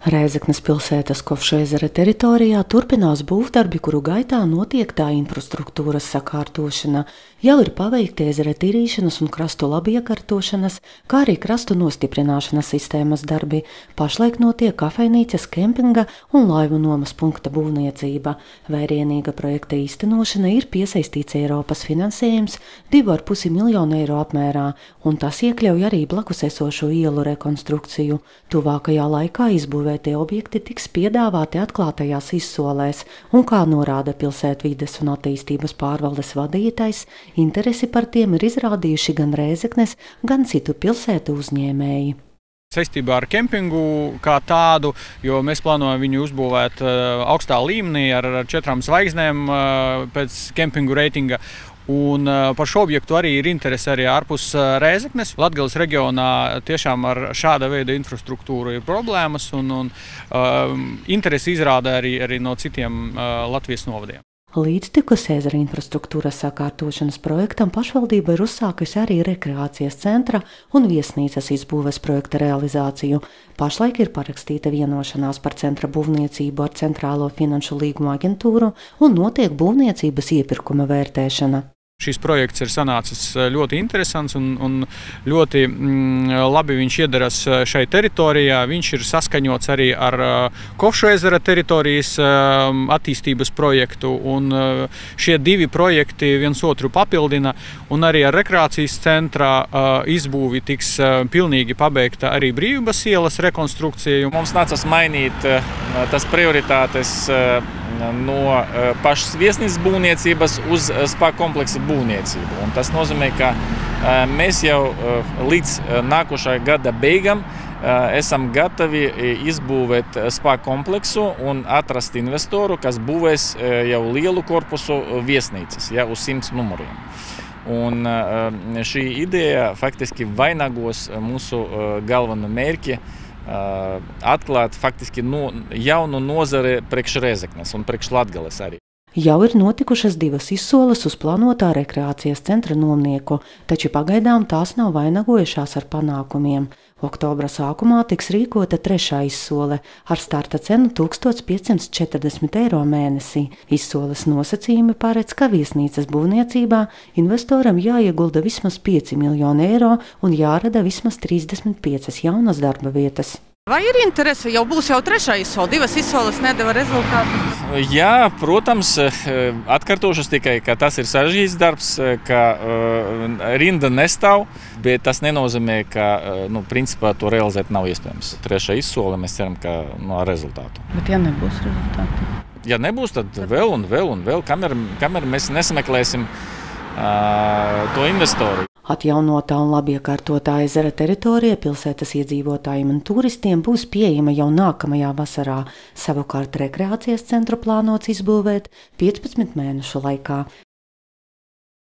Rēzeknes pilsētas Kovša ezera teritorijā turpinās būvdarbi, kuru gaitā notiek tā infrastruktūras sakārtošana. Jau ir paveikti ezera tīrīšanas un krastu labiekārtošanas, kā arī krastu nostiprināšanas sistēmas darbi. Pašlaik notiek kafejnīcas, kempinga un laivu nomas punkta būvniecība. Vērienīga projekta īstenošana ir piesaistīts Eiropas finansējums 2,5 miljonu eiro apmērā, un tas iekļauj arī blakus esošo ielu rekonstrukciju. Tuvākajā laikā izbūvētie objekti tiks piedāvāti atklātajās izsolēs, un kā norāda pilsētvides un attīstības pārvaldes vadītājs, interesi par tiem ir izrādījuši gan Rēzeknes, gan citu pilsētu uzņēmēji. Saistībā ar kempingu kā tādu, jo mēs plānojam viņu uzbūvēt augstā līmenī ar 4 zvaigznēm pēc kempingu reitinga. Un par šo objektu arī ir interese arī ārpus Rēzeknes. Latgales reģionā tiešām ar šāda veida infrastruktūru ir problēmas un interesi izrāda arī no citiem Latvijas novadiem. Līdztekus ezera infrastruktūras sakārtošanas projektam pašvaldība ir uzsākusi arī rekreācijas centra un viesnīcas izbūves projekta realizāciju. Pašlaik ir parakstīta vienošanās par centra būvniecību ar Centrālo finanšu līgumu aģentūru un notiek būvniecības iepirkuma vērtēšana. Šis projekts ir sanācis ļoti interesants un ļoti labi viņš iedaras šai teritorijā. Viņš ir saskaņots arī ar Kovša ezera teritorijas attīstības projektu, un šie divi projekti viens otru papildina, un arī ar rekreācijas centra izbūvi tiks pilnīgi pabeigta arī Brīvības ielas rekonstrukcija. Mums nācās mainīt tas prioritātes no pašas viesnīcas būvniecības uz spa kompleksa būvniecību. Un tas nozīmē, ka mēs jau līdz nākošā gada beigām esam gatavi izbūvēt spa kompleksu un atrast investoru, kas būvēs jau lielu korpusu viesnīcas, uz 100 numuriem. Un šī ideja faktiski vainagos mūsu galveno mērķi atklāt faktiski jaunu nozari priekš Rēzeknes un priekš Latgales arī. Jau ir notikušas 2 izsoles uz plānotā rekreācijas centra nomnieku, taču pagaidām tās nav vainagojušās ar panākumiem. Oktobra sākumā tiks rīkota 3. izsole ar starta cenu 1540 eiro mēnesī. Izsoles nosacījumi paredz, ka viesnīcas būvniecībā investoram jāiegulda vismaz 5 miljoni eiro un jārada vismaz 35 jaunas darba vietas. Vai ir interese? Jau būs 3. izsole, 2 izsoles nedeva rezultātu? Jā, protams, atkārtošos tikai, ka tas ir sarežģīts darbs, ka rinda nestāv, bet tas nenozīmē, ka principā to realizēt nav iespējams. 3. izsole mēs ceram, ka ar rezultātu. Bet ja nebūs rezultātu? Ja nebūs, tad vēl un vēl, kamēr mēs nesameklēsim to investoru. Atjaunotā un labiekārtotā ezera teritorija pilsētas iedzīvotājiem un turistiem būs pieejama jau nākamajā vasarā. Savukārt rekreācijas centru plānots izbūvēt 15 mēnešu laikā.